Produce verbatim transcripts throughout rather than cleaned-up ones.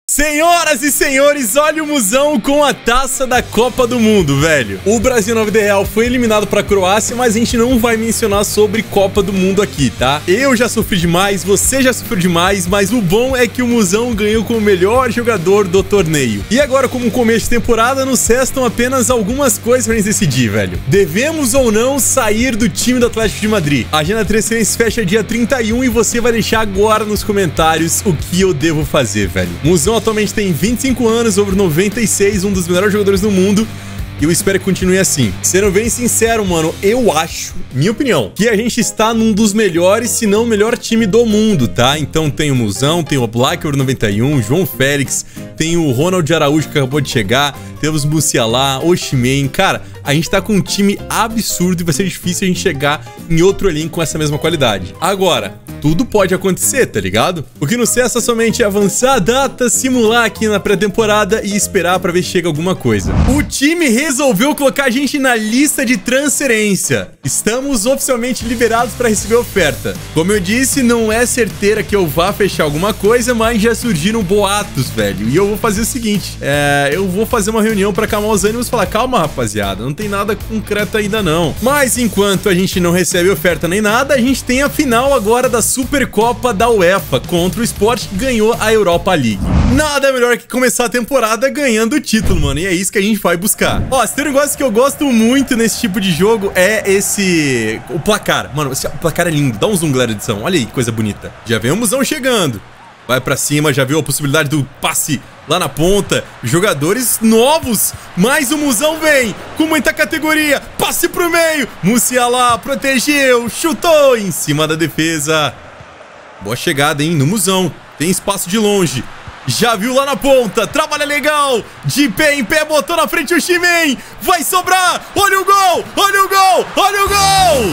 Senhoras e senhores, olha o Musão com a taça da Copa do Mundo, velho. O Brasil na vida real foi eliminado pra Croácia, mas a gente não vai mencionar sobre Copa do Mundo aqui, tá? Eu já sofri demais, você já sofreu demais, mas o bom é que o Musão ganhou como melhor jogador do torneio. E agora, como começo de temporada, nos restam apenas algumas coisas pra gente decidir, velho. Devemos ou não sair do time do Atlético de Madrid? A Agenda três seis fecha dia trinta e um e você vai deixar agora nos comentários o que eu devo fazer, velho. Musão atualmente tem vinte e cinco anos, over noventa e seis, um dos melhores jogadores do mundo. E eu espero que continue assim. Sendo bem sincero, mano, eu acho, minha opinião, que a gente está num dos melhores, se não o melhor time do mundo, tá? Então tem o Musão, tem o Black over noventa e um, João Félix, tem o Ronald Araújo que acabou de chegar, temos Musiala, Osimhen. Cara, a gente tá com um time absurdo e vai ser difícil a gente chegar em outro elenco com essa mesma qualidade. Agora, tudo pode acontecer, tá ligado? O que nos resta somente é avançar a data, simular aqui na pré-temporada e esperar pra ver se chega alguma coisa. O time resolveu colocar a gente na lista de transferência. Estamos oficialmente liberados pra receber oferta. Como eu disse, não é certeira que eu vá fechar alguma coisa, mas já surgiram boatos, velho. E eu vou fazer o seguinte, é, eu vou fazer uma reunião pra acalmar os ânimos e falar, calma, rapaziada, não tem nada concreto ainda não. Mas enquanto a gente não recebe oferta nem nada, a gente tem a final agora da Supercopa da UEFA contra o Sport, que ganhou a Europa League. Nada melhor que começar a temporada ganhando o título, mano, e é isso que a gente vai buscar. Ó, se tem um negócio que eu gosto muito nesse tipo de jogo é esse... o placar. Mano, esse... o placar é lindo, dá um zoom, galera, edição, olha aí que coisa bonita. Já vem o Musão chegando, vai pra cima, já viu a possibilidade do passe lá na ponta, jogadores novos, mas o Musão vem com muita categoria, passe pro meio, Musiala protegeu, chutou em cima da defesa. Boa chegada, hein, no Musão, tem espaço de longe, já viu lá na ponta, trabalha legal, de pé em pé, botou na frente o Osimhen, vai sobrar, olha o gol, olha o gol, olha o gol!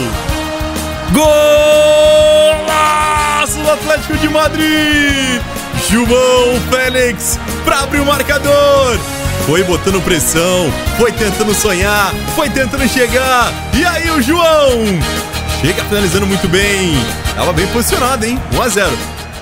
Golaço do Atlético de Madrid! João Félix para abrir o marcador. Foi botando pressão, foi tentando sonhar, foi tentando chegar. E aí o João chega finalizando muito bem. Tava bem posicionado, hein? um a zero.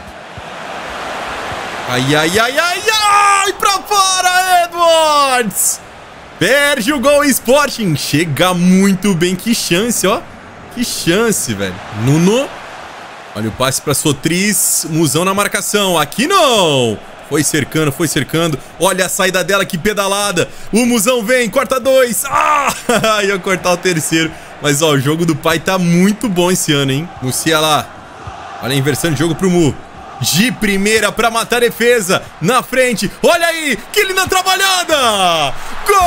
Ai, ai, ai, ai, ai! Pra fora, Edwards! Perde o gol, Sporting. Chega muito bem. Que chance, ó. Que chance, velho. Nuno. Olha o passe para Sotriz, Musão na marcação, aqui não! Foi cercando, foi cercando, olha a saída dela, que pedalada! O Musão vem, corta dois, ah! Ia cortar o terceiro, mas ó, o jogo do pai tá muito bom esse ano, hein? Musiala, olha a inversão de jogo pro Mu. De primeira para matar a defesa, na frente, olha aí, que linda trabalhada! Gol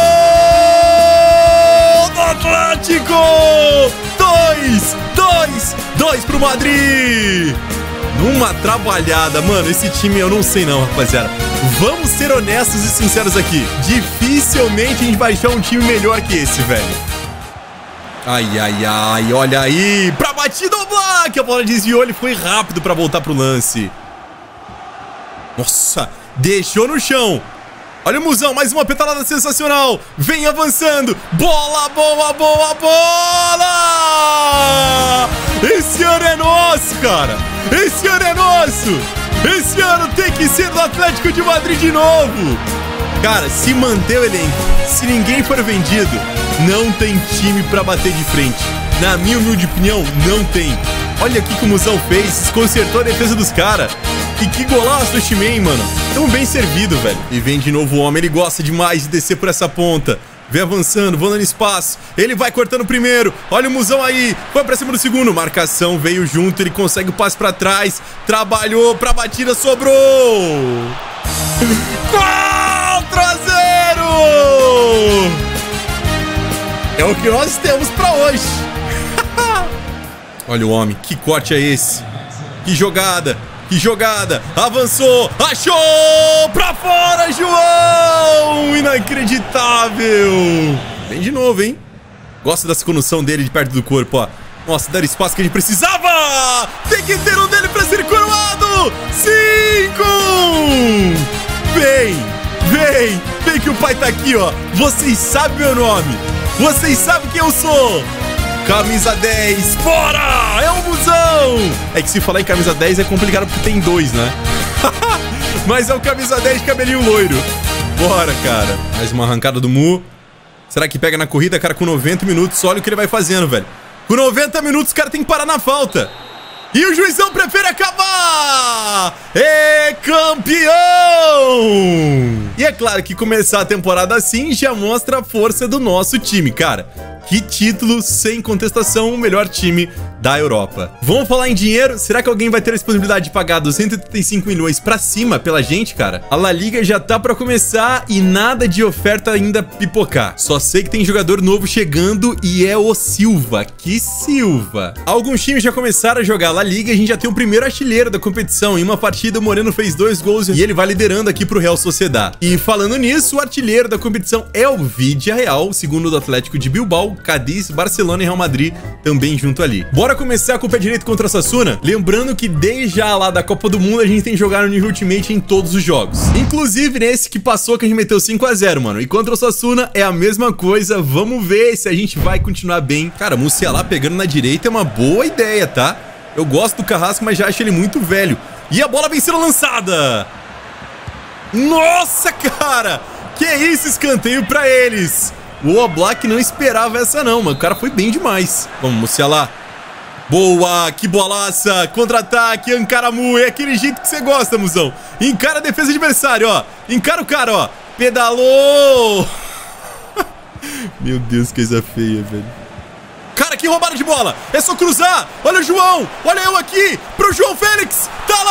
do Atlético! Dois, dois, dois pro Madrid! Numa trabalhada, mano, esse time eu não sei não, rapaziada. Vamos ser honestos e sinceros aqui. Dificilmente a gente vai achar um time melhor que esse, velho. Ai, ai, ai, olha aí, pra batida ao Black, a bola desviou, ele foi rápido pra voltar pro lance. Nossa, deixou no chão. Olha o Musão, mais uma petalada sensacional. Vem avançando. Bola, boa, boa, bola! Esse ano é nosso, cara. Esse ano é nosso. Esse ano tem que ser do Atlético de Madrid de novo. Cara, se manter o elenco, se ninguém for vendido, não tem time pra bater de frente. Na minha humilde opinião, não tem. Olha o que o Musão fez, desconcertou a defesa dos caras. E que golaço do Osimhen, mano. Tamo bem servido, velho. E vem de novo o homem, ele gosta demais de descer por essa ponta. Vem avançando, vão dando espaço. Ele vai cortando o primeiro. Olha o Musão aí. Foi pra cima do segundo. Marcação veio junto, ele consegue o passe pra trás. Trabalhou pra batida, sobrou. quatro a zero! É o que nós temos pra hoje. Olha o homem, que corte é esse? Que jogada, que jogada, avançou, achou, pra fora, João! Inacreditável! Vem de novo, hein? Gosto dessa condução dele de perto do corpo, ó. Nossa, dar espaço que a gente precisava! Tem que ter um dele pra ser coroado! Cinco! Vem, vem, vem que o pai tá aqui, ó. Vocês sabem meu nome, vocês sabem quem eu sou! Camisa dez, fora! É o Musão! É que se falar em camisa dez é complicado porque tem dois, né? mas é o camisa dez de cabelinho loiro. Bora, cara. Mais uma arrancada do Mu. Será que pega na corrida, cara, com noventa minutos? Olha o que ele vai fazendo, velho. Com noventa minutos, o cara tem que parar na falta. E o juizão prefere acabar! É campeão! E é claro que começar a temporada assim já mostra a força do nosso time, cara. Que título, sem contestação, o melhor time da Europa. Vamos falar em dinheiro? Será que alguém vai ter a disponibilidade de pagar duzentos e oitenta e cinco milhões pra cima pela gente, cara? A La Liga já tá pra começar e nada de oferta ainda pipocar. Só sei que tem jogador novo chegando e é o Silva. Que Silva! Alguns times já começaram a jogar La Liga e a gente já tem o primeiro artilheiro da competição. Em uma partida, o Moreno fez dois gols e ele vai liderando aqui pro Real Sociedad. E falando nisso, o artilheiro da competição é o Vidia Real, segundo do Atlético de Bilbao, Cádiz, Barcelona e Real Madrid também junto ali. Bora começar com o pé direito contra a Osasuna? Lembrando que desde já lá da Copa do Mundo a gente tem jogado no nível Ultimate em todos os jogos. Inclusive nesse que passou que a gente meteu cinco a zero, mano. E contra o Osasuna é a mesma coisa. Vamos ver se a gente vai continuar bem. Cara, Musiala pegando na direita é uma boa ideia, tá? Eu gosto do Carrasco, mas já acho ele muito velho. E a bola vem sendo lançada. Nossa, cara! Que isso, escanteio pra eles. O Oblak não esperava essa não, mano. O cara foi bem demais. Vamos, Musiala. Boa, que bolaça. Contra-ataque, Ankaramu. É aquele jeito que você gosta, Musão. Encara a defesa adversária, ó. Encara o cara, ó. Pedalou. Meu Deus, que coisa feia, velho. Cara, que roubada de bola. É só cruzar. Olha o João. Olha eu aqui. Pro João Félix. Tá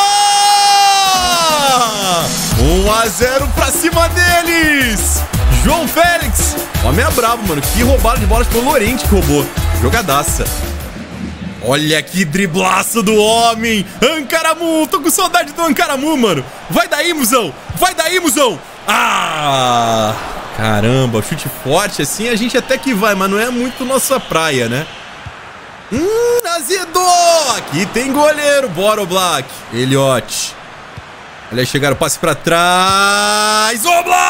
lá. um a zero pra cima deles. João Félix. Homem é brabo, mano. Que roubada de bola. Foi o Lorente que roubou. Jogadaça. Olha que driblaço do homem. Ankaramu. Tô com saudade do Ankaramu, mano. Vai daí, Musão. Vai daí, Musão. Ah... Caramba, chute forte assim a gente até que vai, mas não é muito nossa praia, né? Hum, azedou! Aqui tem goleiro, bora Oblak. Elliot. Olha, chegaram, passe pra trás.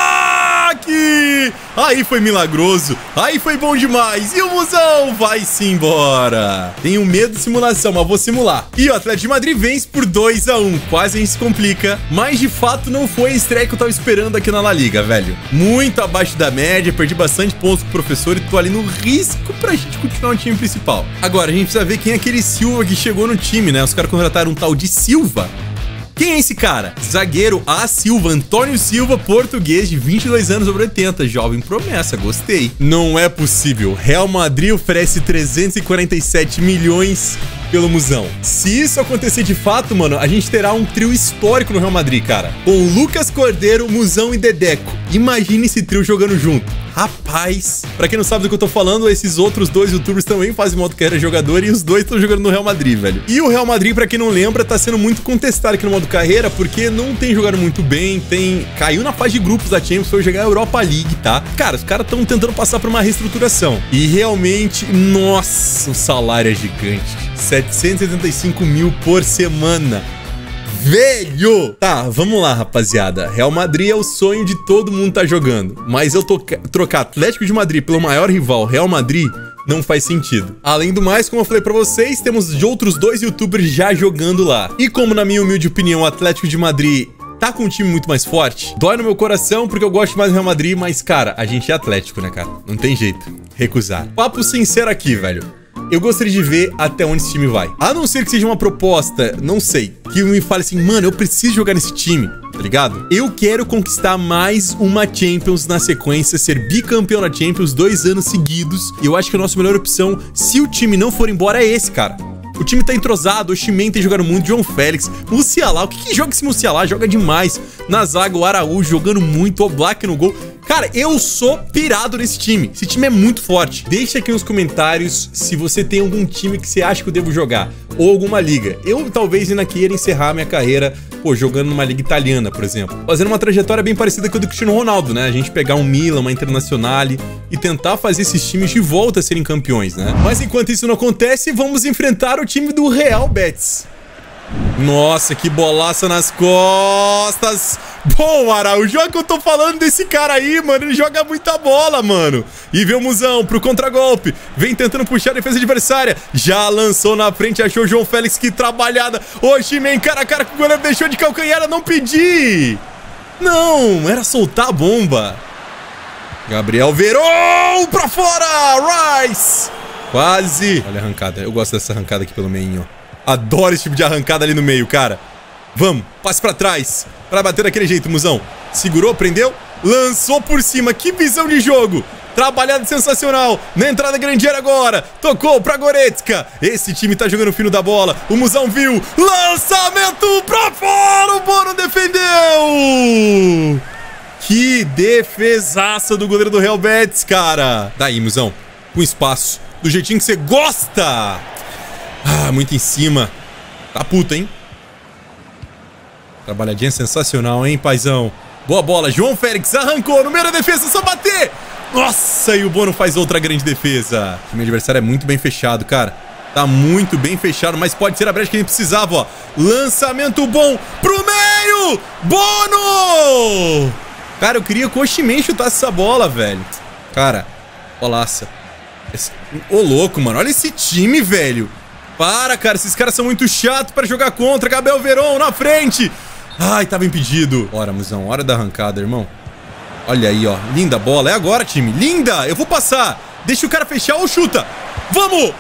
Oblak! Aí foi milagroso. Aí foi bom demais. E o Musão vai-se embora. Tenho medo de simulação, mas vou simular. E o Atlético de Madrid vence por dois a um. Quase a gente se complica. Mas de fato não foi a estreia que eu tava esperando aqui na La Liga, velho. Muito abaixo da média. Perdi bastante pontos pro professor e tô ali no risco pra gente continuar no time principal. Agora, a gente precisa ver quem é aquele Silva que chegou no time, né? Os caras contrataram um tal de Silva. Quem é esse cara? Zagueiro A. Silva, Antônio Silva, português de vinte e dois anos sobre oitenta, jovem promessa, gostei. Não é possível, Real Madrid oferece trezentos e quarenta e sete milhões pelo Musão. Se isso acontecer de fato, mano, a gente terá um trio histórico no Real Madrid, cara. Com Lucas Cordeiro, Musão e Dedeco. Imagine esse trio jogando junto. Rapaz, pra quem não sabe do que eu tô falando, esses outros dois youtubers também fazem modo carreira jogador e os dois estão jogando no Real Madrid, velho. E o Real Madrid, pra quem não lembra, tá sendo muito contestado aqui no modo carreira porque não tem jogado muito bem, tem... Caiu na fase de grupos da Champions, foi jogar a Europa League, tá? Cara, os caras estão tentando passar por uma reestruturação. E realmente, nossa, o salário é gigante. setecentos e setenta e cinco mil por semana. Velho! Tá, vamos lá, rapaziada. Real Madrid é o sonho de todo mundo tá jogando. Mas eu trocar Atlético de Madrid pelo maior rival, Real Madrid, não faz sentido. Além do mais, como eu falei pra vocês, temos de outros dois youtubers já jogando lá. E como, na minha humilde opinião, o Atlético de Madrid tá com um time muito mais forte, dói no meu coração porque eu gosto mais do Real Madrid, mas, cara, a gente é Atlético, né, cara? Não tem jeito. Recusar. Papo sincero aqui, velho. Eu gostaria de ver até onde esse time vai. A não ser que seja uma proposta, não sei, que me fale assim, mano, eu preciso jogar nesse time, tá ligado? Eu quero conquistar mais uma Champions na sequência, ser bicampeão da Champions dois anos seguidos. E eu acho que a nossa melhor opção, se o time não for embora, é esse, cara. O time tá entrosado, o Osimhen tem jogado muito, João Félix, Musiala, o que que joga esse Musiala? Joga demais. Na zaga, o Araújo jogando muito, o Oblak no gol. Cara, eu sou pirado nesse time. Esse time é muito forte. Deixa aqui nos comentários se você tem algum time que você acha que eu devo jogar. Ou alguma liga. Eu talvez ainda queira encerrar minha carreira, pô, jogando numa liga italiana, por exemplo. Fazendo uma trajetória bem parecida com a do Cristiano Ronaldo, né? A gente pegar um Milan, uma Internazionale e tentar fazer esses times de volta a serem campeões, né? Mas enquanto isso não acontece, vamos enfrentar o time do Real Betis. Nossa, que bolaça nas costas. Bom, Araújo, olha que eu tô falando desse cara aí, mano. Ele joga muita bola, mano. E vê o Musão pro contragolpe. Vem tentando puxar a defesa adversária. Já lançou na frente, achou o João Félix. Que trabalhada. Ô, Ximen, cara a cara com o goleiro. Deixou de calcanhar, não pedi. Não, era soltar a bomba. Gabriel Veron pra fora. Rice. Quase. Olha a arrancada. Eu gosto dessa arrancada aqui pelo meio, ó. Adoro esse tipo de arrancada ali no meio, cara. Vamos, passe pra trás. Pra bater daquele jeito, Musão. Segurou, prendeu, lançou por cima. Que visão de jogo. Trabalhada sensacional. Na entrada grande área agora. Tocou pra Goretzka. Esse time tá jogando fino da bola. O Musão viu. Lançamento pra fora. O Bono defendeu. Que defesaça do goleiro do Real Betis, cara. Daí, Musão. Com espaço. Do jeitinho que você gosta. Ah, muito em cima. Tá puto, hein? Trabalhadinha sensacional, hein, paizão? Boa bola, João Félix arrancou no meio da defesa, só bater! Nossa, e o Bono faz outra grande defesa. O time adversário é muito bem fechado, cara. Tá muito bem fechado, mas pode ser a brecha que a gente precisava, ó. Lançamento bom pro meio! Bono! Cara, eu queria que o Osimhen chutasse essa bola, velho. Cara, bolaça. Esse... Ô, louco, mano. Olha esse time, velho. Para, cara, esses caras são muito chatos pra jogar contra. Gabriel Veron na frente. Ai, tava impedido. Bora, Musão, hora da arrancada, irmão. Olha aí, ó, linda bola. É agora, time, linda. Eu vou passar. Deixa o cara fechar ou chuta. Vamos!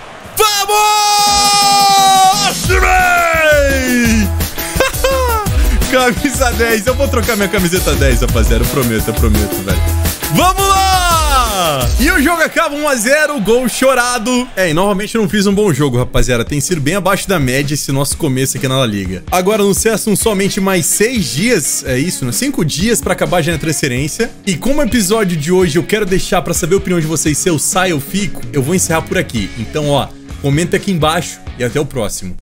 Vamos! Chimei! Camisa dez. Eu vou trocar minha camiseta dez, rapaziada. Eu prometo, eu prometo, velho. Vamos lá! E o jogo acaba um a zero, gol chorado. É, e novamente eu não fiz um bom jogo, rapaziada. Tem sido bem abaixo da média esse nosso começo aqui na La Liga. Agora nos restam somente mais seis dias, é isso, né? Cinco dias pra acabar já na transferência. E como o episódio de hoje eu quero deixar pra saber a opinião de vocês se eu saio ou fico, eu vou encerrar por aqui. Então, ó, comenta aqui embaixo e até o próximo.